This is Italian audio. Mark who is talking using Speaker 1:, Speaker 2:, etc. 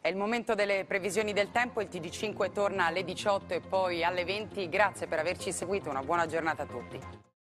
Speaker 1: È il momento delle previsioni del tempo, il TG5 torna alle 18 e poi alle 20. Grazie per averci seguito, una buona giornata a tutti.